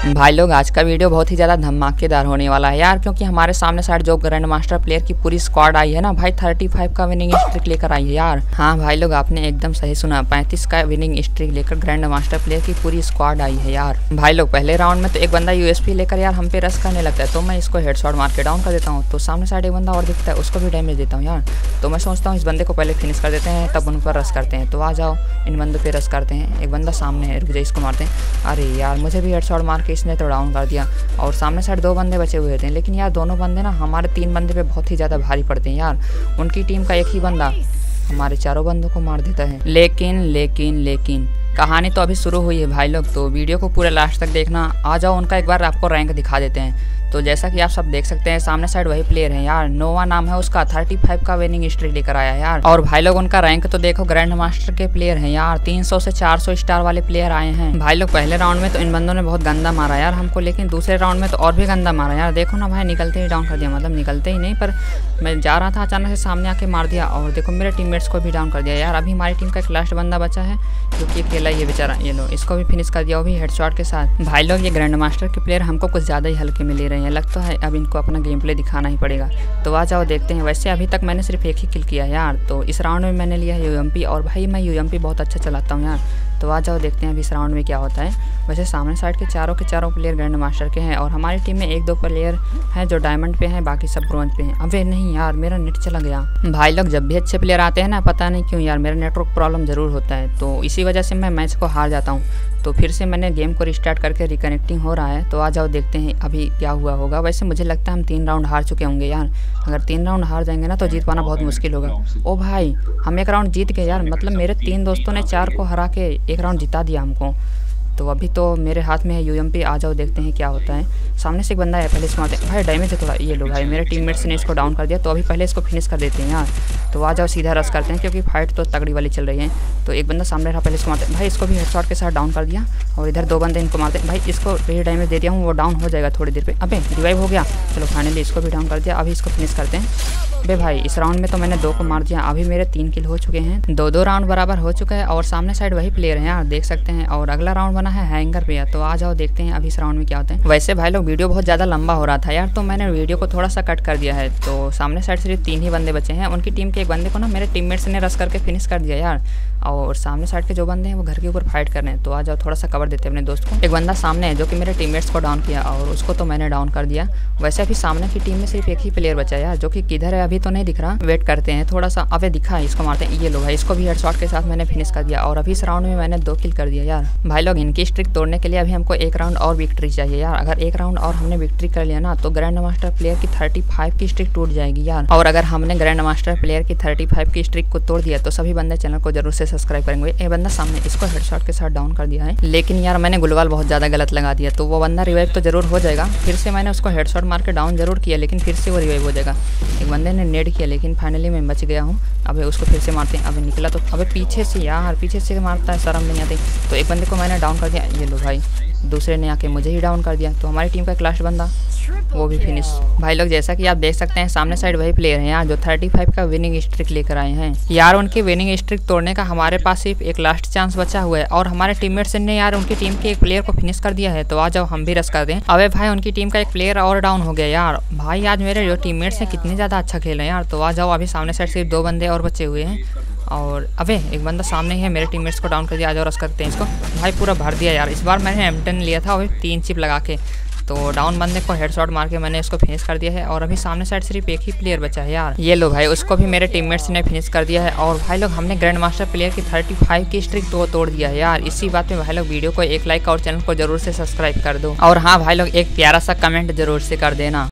भाई लोग आज का वीडियो बहुत ही ज़्यादा धमाकेदार होने वाला है यार, क्योंकि हमारे सामने साइड जो ग्रैंड मास्टर प्लेयर की पूरी स्क्वाड आई है ना भाई, 35 का विनिंग स्ट्रिक लेकर आई है यार। हाँ भाई लोग, आपने एकदम सही सुना, 35 का विनिंग स्ट्रिक लेकर ग्रैंड मास्टर प्लेयर की पूरी स्क्वाड आई है यार। भाई लोग पहले राउंड में तो एक बंदा यूएसपी लेकर यार हम पे रश करने लगता है, तो मैं इसको हेडशॉट मार के डाउन कर देता हूँ। तो सामने साइड एक बंदा और दिखता है, उसको भी डैमेज देता हूँ यार। तो मैं सोचता हूँ इस बंदे को पहले फिनिश कर देते हैं, तब उन पर रश करते हैं। तो आ जाओ इन बंदों पे रश करते हैं। एक बंदा सामने है, रुक जाए इसको मारते हैं। अरे यार मुझे भी हेडशॉट मार के इसने तो डाउन कर दिया। और सामने साइड दो बंदे बचे हुए थे, लेकिन यार दोनों बंदे ना हमारे 3 बंदे पे बहुत ही ज़्यादा भारी पड़ते हैं यार। उनकी टीम का एक ही बंदा हमारे 4 बंदों को मार देता है। लेकिन कहानी तो अभी शुरू हुई है भाई लोग, तो वीडियो को पूरे लास्ट तक देखना। आ जाओ उनका एक बार आपको रैंक दिखा देते हैं। तो जैसा कि आप सब देख सकते हैं सामने साइड वही प्लेयर है यार, नोवा नाम है उसका, 35 का विनिंग स्ट्रिक लेकर आया यार। और भाई लोग उनका रैंक तो देखो, ग्रैंड मास्टर के प्लेयर हैं यार, 300 से 400 स्टार वाले प्लेयर आए हैं। भाई लोग पहले राउंड में तो इन बंदों ने बहुत गंदा मारा यार हमको, लेकिन दूसरे राउंड में तो और भी गंदा मारा यार। देखो ना भाई, निकलते ही डाउन कर दिया, मतलब निकलते ही नहीं, पर मैं जा रहा था अचानक से सामने आके मार दिया। और देखो मेरे टीममेट्स को भी डाउन कर दिया यार। अभी हमारी टीम का एक लास्ट बंदा बचा है जो कि अकेला ही है बेचारा, ये लो इसको भी फिनिश कर दिया, वो भी हेडशॉट के साथ। भाई लोग ये ग्रैंड मास्टर के प्लेयर हमको कुछ ज़्यादा ही हल्के में ले रहे हैं, लगता है अब इनको अपना गेम प्ले दिखाना ही पड़ेगा। तो आ जाओ देखते हैं। वैसे अभी तक मैंने सिर्फ एक ही किल किया है यार, तो इस राउंड में मैंने लिया है यूएमपी, और भाई मैं यूएमपी बहुत अच्छा चलाता हूँ यार। तो आ जाओ देखते हैं अभी इस राउंड में क्या होता है। वैसे सामने साइड के चारों प्लेयर ग्रैंड मास्टर के हैं, और हमारी टीम में 1-2 प्लेयर हैं जो डायमंड पे हैं, बाकी सब ब्रोंज पे हैं। अबे नहीं यार, मेरा नेट चला गया। भाई लोग जब भी अच्छे प्लेयर आते हैं ना, पता नहीं क्यों यार मेरा नेटवर्क प्रॉब्लम ज़रूर होता है, तो इसी वजह से मैं मैच को हार जाता हूँ। तो फिर से मैंने गेम को रिस्टार्ट करके रिकनेक्टिंग हो रहा है। तो आ जाओ देखते हैं अभी क्या हुआ होगा। वैसे मुझे लगता है हम 3 राउंड हार चुके होंगे यार। अगर 3 राउंड हार जाएंगे ना तो जीत पाना बहुत मुश्किल होगा। ओ भाई हम 1 राउंड जीत गए यार, मतलब मेरे 3 दोस्तों ने 4 को हरा के 1 राउंड जिता दिया हमको। तो अभी तो मेरे हाथ में है यूएमपी। आ जाओ देखते हैं क्या होता है। सामने से एक बंदा है, पहले इसको मारते हैं। भाई डैमेज है थोड़ा, ये लो भाई मेरे टीममेट्स ने इसको डाउन कर दिया, तो अभी पहले इसको फिनिश कर देते हैं यार। तो आ जाओ सीधा रश करते हैं, क्योंकि फाइट तो तगड़ी वाली चल रही है। तो एक बंदा सामने रहा, पहले इसको मारते हैं। भाई इसको भी हेडशॉट के साथ डाउन कर दिया, और इधर 2 बंदे इनको मारते हैं। भाई इसको ये डैमेज दे दिया हूँ, वो डाउन हो जाएगा थोड़ी देर पे। अबे रिवाइव हो गया, चलो फाइनली इसको भी डाउन कर दिया। अभी इसको फिनिश करते हैं। अबे भाई इस राउंड में तो मैंने 2 को मार दिया। अभी मेरे 3 किल हो चुके हैं, 2-2 राउंड बराबर हो चुका है। और सामने साइड वही प्लेयर हैं यार, देख सकते हैं। और अगला राउंड बना है हैंगर पे। तो आ जाओ देखते हैं अभी इस राउंड में क्या होता है। वैसे भाई लोग वीडियो बहुत ज़्यादा लंबा हो रहा था यार, तो मैंने वीडियो को थोड़ा सा कट कर दिया है। तो सामने साइड सिर्फ 3 ही बंदे बचे हैं। उनकी टीम के एक बंदे को ना मेरे टीममेट्स ने रश करके फिनिश कर दिया यार। और सामने साइड के जो बंदे हैं वो घर के ऊपर फाइट कर रहे हैं। तो आ जाओ थोड़ा सा कवर देते हैं अपने दोस्त को। एक बंदा सामने है जो कि मेरे टीममेट्स को डाउन किया, और उसको तो मैंने डाउन कर दिया। वैसे अभी सामने की टीम में सिर्फ एक ही प्लेयर बचा है यार, जो कि किधर है अभी तो नहीं दिख रहा, वेट करते हैं थोड़ा सा। अबे दिखा है, इसको मारते हैं। ये लो भाई इसको भी हेडशॉट के साथ मैंने फिनिश कर दिया। और अभी इस राउंड में मैंने 2 किल कर दिया यार। भाई लोग इनकी स्ट्रिक तोड़ने के लिए अभी हमको 1 राउंड और विक्ट्री चाहिए यार। अगर 1 राउंड और हमने विक्ट्री कर लिया ना, तो ग्रैंड मास्टर प्लेयर की 35 की स्ट्रिक टूट जाएगी यार। और अगर हमने ग्रैंड मास्टर प्लेयर की 35 की स्ट्रिक को तोड़ दिया, तो सभी बंदे चैनल को जरूर से सब्सक्राइब करेंगे। एक बंदा सामने, इसको हेडशॉट के साथ डाउन कर दिया है, लेकिन यार मैंने गुलवाल बहुत ज़्यादा गलत लगा दिया। तो वो बंदा रिवाइव तो जरूर हो जाएगा। फिर से मैंने उसको हेडशॉट मार के डाउन जरूर किया, लेकिन फिर से वो रिवाइव हो जाएगा। एक बंदे ने नेड किया, लेकिन फाइनली मैं बच गया हूँ। अबे उसको फिर से मारते हैं। अबे निकला तो, अबे पीछे से यार, पीछे से मारता है, शर्म नहीं आती। तो एक बंदे को मैंने डाउन कर दिया, ये लो भाई दूसरे ने आके मुझे ही डाउन कर दिया। तो हमारी टीम का एक लास्ट बंदा, वो भी फिनिश। भाई लोग जैसा कि आप देख सकते हैं सामने साइड वही प्लेयर हैं यार, जो 35 का विनिंग स्ट्रिक लेकर आए हैं यार। उनकी विनिंग स्ट्रिक तोड़ने का हमारे पास सिर्फ एक लास्ट चांस बचा हुआ है, और हमारे टीममेट्स ने यार उनकी टीम के एक प्लेयर को फिनिश कर दिया है। तो आ जाओ हम भी रश कर दें। अबे भाई उनकी टीम का एक प्लेयर और डाउन हो गया यार। भाई आज मेरे जो टीममेट्स हैं कितने ज़्यादा अच्छा खेल रहे हैं यार। तो आ जाओ अभी सामने साइड सिर्फ 2 बंदे और बचे हुए हैं। और अबे एक बंदा सामने ही है, मेरे टीममेट्स को डाउन कर दिया। आ जाओ रश करते हैं इसको। भाई पूरा भर दिया यार। इस बार मैंने M10 लिया था, और 3 चिप लगा के। तो डाउन बंदे को हेडशॉट मार के मैंने इसको फिनिश कर दिया है। और अभी सामने साइड सिर्फ एक ही प्लेयर बचा है यार, ये लो भाई उसको भी मेरे टीममेट्स ने फिनिश कर दिया है। और भाई लोग हमने ग्रैंड मास्टर प्लेयर की 35 की स्ट्रिक तो तोड़ दिया है यार। इसी बात में भाई लोग वीडियो को एक लाइक और चैनल को जरूर से सब्सक्राइब कर दो। और हाँ भाई लोग एक प्यारा सा कमेंट जरूर से कर देना।